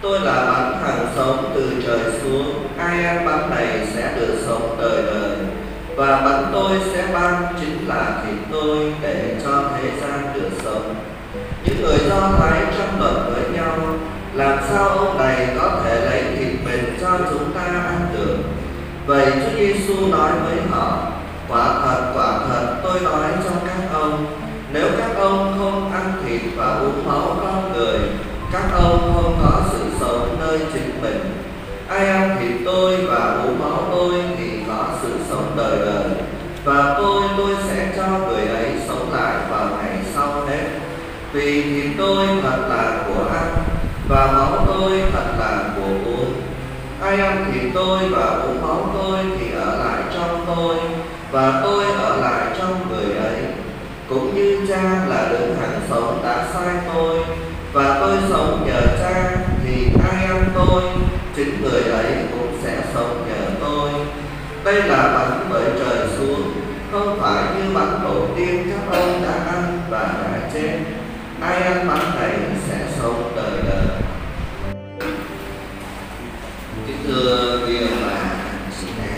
Tôi là bánh hằng sống từ trời xuống, ai ăn bánh này sẽ được sống đời đời. Và bánh tôi sẽ ban chính là thịt tôi để cho thế gian được sống. Những người Do Thái tranh luận với nhau, làm sao ông này có thể lấy thịt mình cho chúng ta ăn được? Vậy Chúa Giêsu nói với họ: quả thật tôi nói cho các ông, nếu các ông không ăn thịt và uống máu con người, các ông không có sự sống nơi chính mình. Ai ăn thịt tôi và uống máu tôi thì có sự sống đời đời, và tôi sẽ cho người ấy sống lại vào ngày sau hết. Vì thịt tôi thật là của ăn, và máu tôi thật là của uống. Ai ăn thịt tôi và uống máu tôi thì ở lại trong tôi, và tôi ở lại trong người ấy. Cũng như Cha là đấng hằng sống đã sai tôi, và tôi sống nhờ Cha, thì ai ăn tôi, chính người ấy cũng sẽ sống nhờ tôi. Đây là bánh bởi trời xuống, không phải như bánh tổ tiên các ông đã ăn và đã chết. Ai ăn bánh này sẽ sống đời đời. Kính thưa quý ông bà chị em,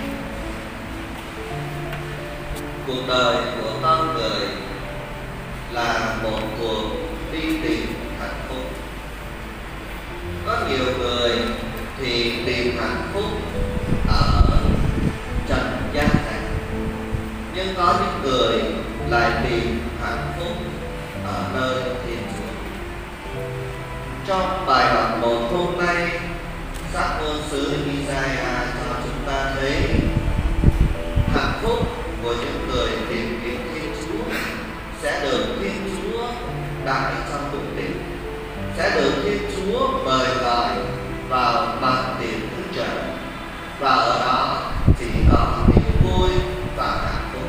cuộc đời của con người là một cuộc đi tìm hạnh phúc. Có nhiều người thì tìm hạnh phúc ở trần gian này, nhưng có những người lại tìm hạnh phúc ở nơi Thiên Chúa. Trong bài học một hôm nay, sách ngôn sứ Isaiah cho chúng ta thấy hạnh phúc của những người tìm kiếm Thiên Chúa sẽ được Thiên Chúa đãi trong tụng tình, sẽ được Thiên Chúa mời gọi vào bàn tiệc Đức Trời, và ở đó chỉ có niềm vui và hạnh phúc.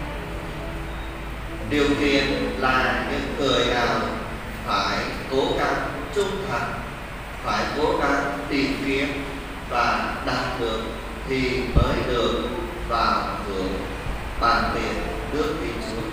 Điều kiện là những người nào phải cố gắng trung thành, phải cố gắng tìm kiếm và đạt được thì mới được vào hưởng bàn tiệc nước Thiên Chúa.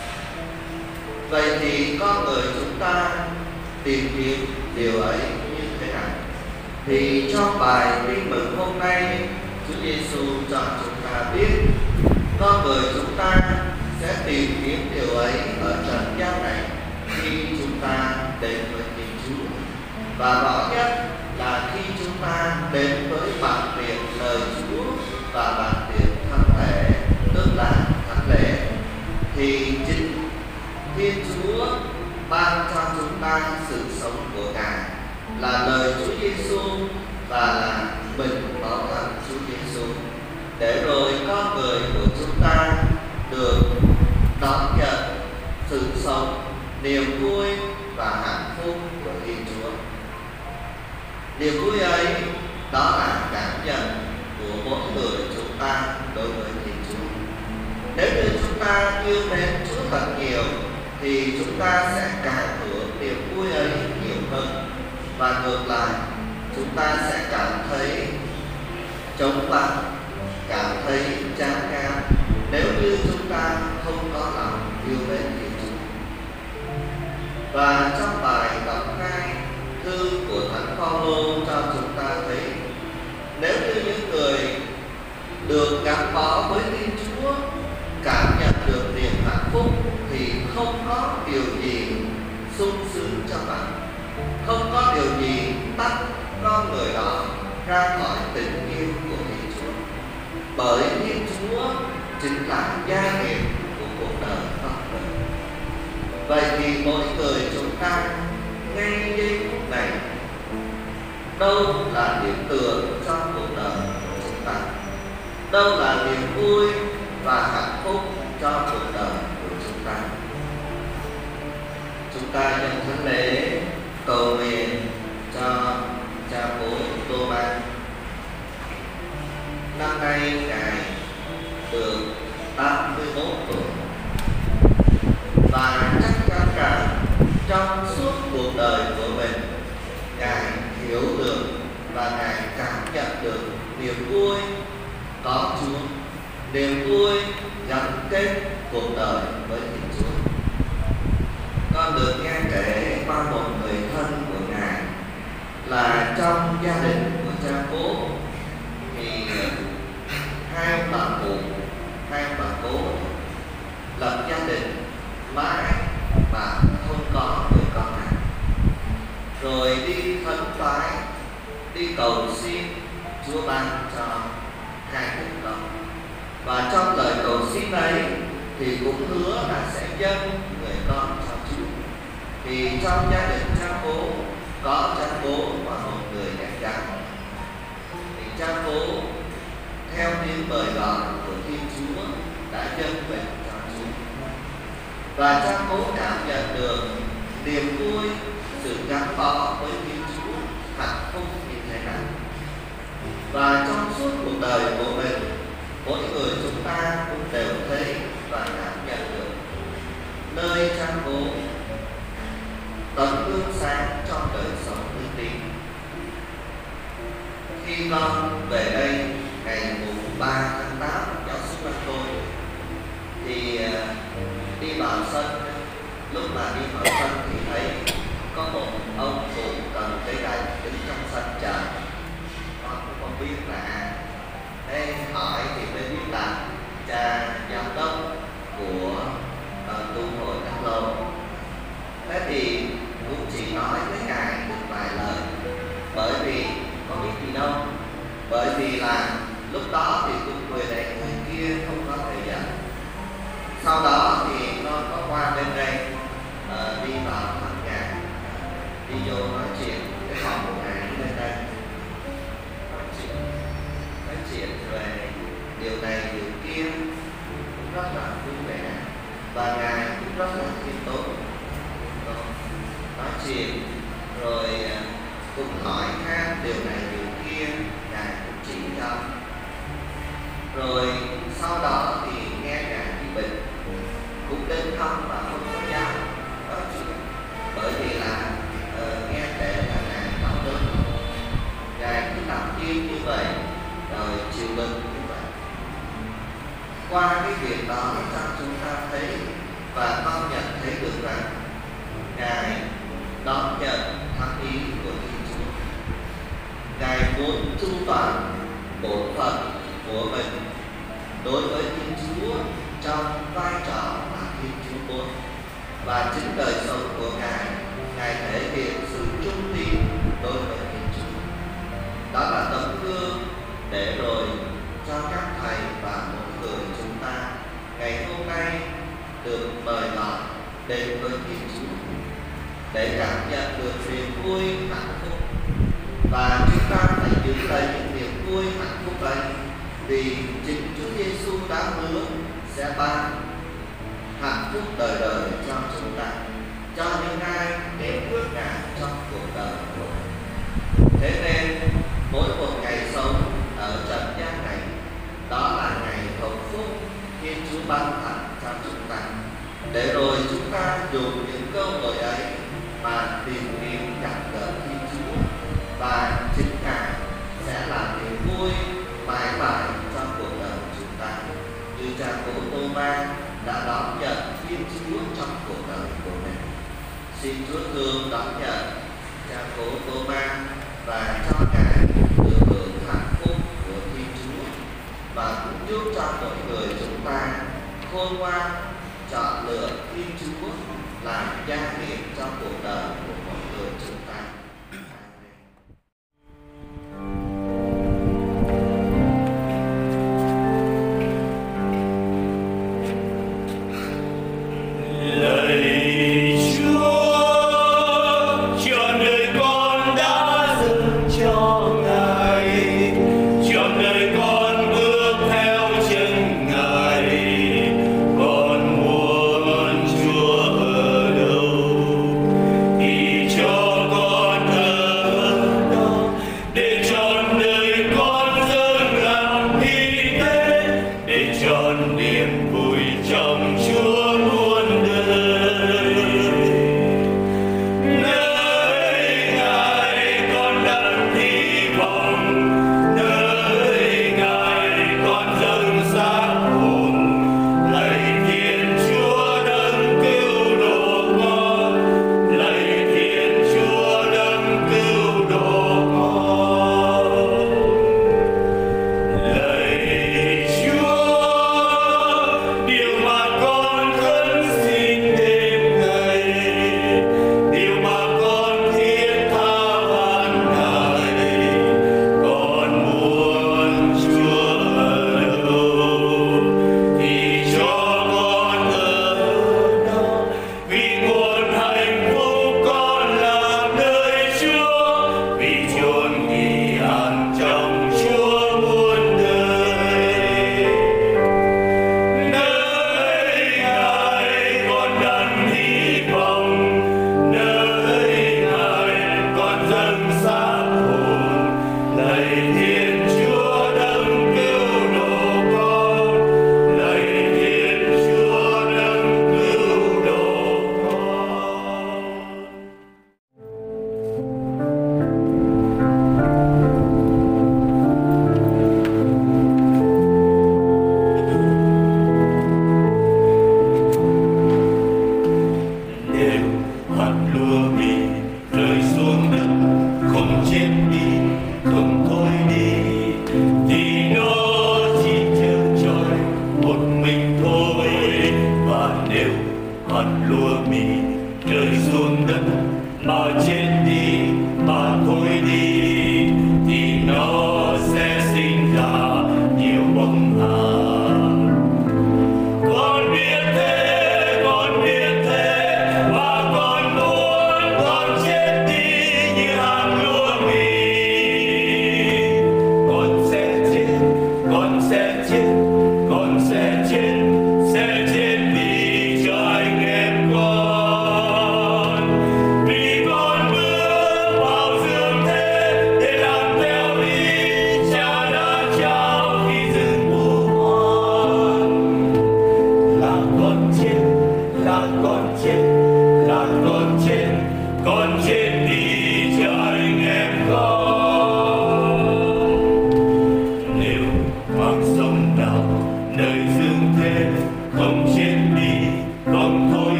Vậy thì con người chúng ta tìm kiếm điều ấy như thế nào? Thì trong bài tin mừng hôm nay, Chúa Giêsu cho chúng ta biết con người chúng ta sẽ tìm kiếm điều ấy ở trần gian này khi chúng ta đến với Thiên Chúa. Và rõ nhất là khi chúng ta đến với bàn tiệc lời Chúa và bàn tiệc thánh thể, tức là thánh lễ, thì chính Thiên Chúa ban cho chúng ta sự sống của Ngài là lời Chúa Giêsu và là mình bảo thần Chúa Giêsu, để rồi con người của chúng ta được đón nhận sự sống, niềm vui và hạnh phúc của Thiên Chúa. Niềm vui ấy đó là cảm nhận của mỗi người chúng ta đối với Thiên Chúa. Nếu như chúng ta yêu mến Chúa thật nhiều thì chúng ta sẽ càng hưởng niềm vui ấy nhiều hơn, và ngược lại chúng ta sẽ cảm thấy trống vắng, cảm thấy chán ngán nếu như chúng ta không có lòng yêu mến Thiên Chúa. Và trong bài đọc 2 thư của Thánh Phaolô cho chúng ta thấy, nếu như những người được gắn bó với Thiên Chúa cảm nhận được niềm hạnh phúc thì không có điều gì sung sướng cho bạn, không có điều gì tách con người đó ra khỏi tình yêu của Thiên Chúa, bởi Thiên Chúa chính là gia nghiệp của cuộc đời con người. Vậy thì mỗi người chúng ta ngay giây phút này, đâu là điểm tựa trong cuộc đời của chúng ta, đâu là niềm vui và hạnh phúc cho cuộc đời của chúng ta. Chúng ta nhân thánh lễ cầu nguyện cho cha bố Tô-ma. Năm nay Ngài được 81 tuổi, và chắc chắn rằng trong suốt cuộc đời của mình, Ngài hiểu được và Ngài cảm nhận được niềm vui có Chúa, niềm vui gắn kết cuộc đời với Thiên Chúa. Con được nghe kể qua một người thân của Ngài là trong gia đình của cha cố thì hai ông bà cố lập gia đình mãi mà không có người con nào, rồi đi khấn vái, đi cầu xin Chúa ban cho hai người con. Và trong lời cầu xin ấy thì cũng hứa là sẽ dâng người con cho Chúa. Thì trong gia đình cha cố có cha cố và một người em gái. Thì cha cố theo tiếng mời gọi của Thiên Chúa đã dâng mình cho Chúa. Và cha cố cảm nhận được niềm vui, sự gắn bó với Thiên Chúa hạnh phúc như thế nào. Và trong suốt cuộc đời của mình, mỗi người chúng ta cũng đều thấy và cảm nhận được nơi cha cố tấm gương sáng trong đời sống đức tin. Khi con về đây ngày 3 tháng 8 giáo xứ Văn Tôi thì đi vào sân, lúc mà đi vào sân thì thấy có một ông cụ cầm cây gậy đứng trong sân chờ. Con cũng không biết là ai. Thế hỏi thì mới biết là cha giám đốc của tu hội Đắk Lô. Thế thì cũng chỉ nói với ngài được vài lời, bởi vì có biết gì đâu, bởi vì là lúc đó thì cũng người này người kia không có thời gian. Sau đó thì con có qua bên đây đi vào thăm ngài, đi vô nói chuyện cái phòng của ngài bên đây, nói chuyện về điều này điều kia, cũng rất là vui vẻ và ngài cũng rất là khiêm tốn. Nói chuyện rồi cũng hỏi han điều này điều kia, ngài cũng chỉ cho. Rồi sau đó thì nghe ngài bị bệnh, cũng đến thăm và không có dám nói chuyện, bởi vì là nghe kể là ngài đau đớn. Ngài cứ nằm yên như vậy, rồi chịu bệnh như vậy. Qua cái việc đó cho chúng ta thấy và con nhận thấy được rằng ngài đón nhận thánh ý của Thiên Chúa. Ngài muốn chu toàn bổn phận của mình đối với Thiên Chúa trong vai trò là Thiên Chúa muốn. Và chính đời sống của ngài thể hiện sự trung tín đối với Thiên Chúa. Đó là tấm gương để rồi cho các thầy và mỗi người chúng ta ngày hôm nay được mời gọi đến với Thiên Chúa để cảm nhận được niềm vui hạnh phúc. Và chúng ta phải giữ lấy những niềm vui hạnh phúc ấy, vì chính Chúa Giêsu đã hứa sẽ ban hạnh phúc đời đời cho chúng ta, cho những ai đến bước ngài trong cuộc đời của mình. Thế nên mỗi một ngày sống ở trần gian này, đó là ngày hạnh phúc Thiên Chúa ban tặng cho chúng ta, để rồi chúng ta dùng những cơ hội ấy mà tìm kiếm gặp gỡ Thiên Chúa, và chính ngài sẽ là niềm vui mãi mãi trong cuộc đời chúng ta, như cha cố Tô-ma đã đón nhận Thiên Chúa trong cuộc đời của mình. Xin Chúa thương đón nhận cha cố Tô-ma và cho ngài được hưởng hạnh phúc của Thiên Chúa, và cũng giúp cho mỗi người chúng ta khôn ngoan chọn lựa Thiên Chúa làm gia nghiệp trong cuộc đời